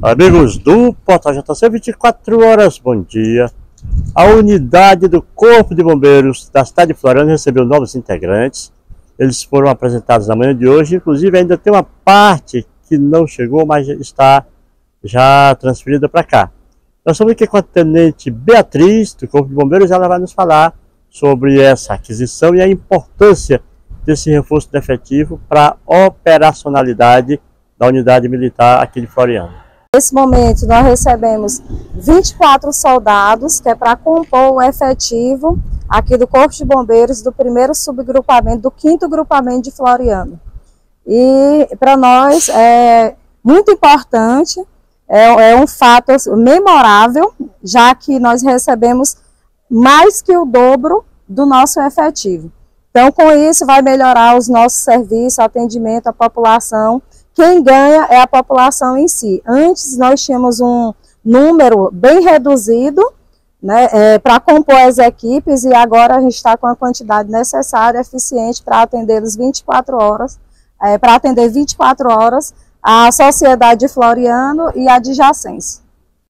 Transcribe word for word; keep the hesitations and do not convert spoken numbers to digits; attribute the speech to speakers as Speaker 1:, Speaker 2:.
Speaker 1: Amigos do Portal J C vinte e quatro horas, bom dia. A unidade do Corpo de Bombeiros da cidade de Floriano recebeu novos integrantes. Eles foram apresentados na manhã de hoje, inclusive ainda tem uma parte que não chegou, mas está já transferida para cá. Nós estamos aqui com a Tenente Beatriz, do Corpo de Bombeiros, ela vai nos falar sobre essa aquisição e a importância desse reforço de efetivo para a operacionalidade da unidade militar aqui de Floriano.
Speaker 2: Nesse momento nós recebemos vinte e quatro soldados, que é para compor o efetivo aqui do Corpo de Bombeiros do primeiro subgrupamento, do quinto grupamento de Floriano. E para nós é muito importante, é, é um fato memorável, já que nós recebemos mais que o dobro do nosso efetivo. Então, com isso, vai melhorar os nossos serviços, atendimento à população. Quem ganha é a população em si. Antes, nós tínhamos um número bem reduzido, né, é, para compor as equipes, e agora a gente está com a quantidade necessária, eficiente, para atender os vinte e quatro horas, é, para atender vinte e quatro horas a sociedade de Floriano e a adjacência.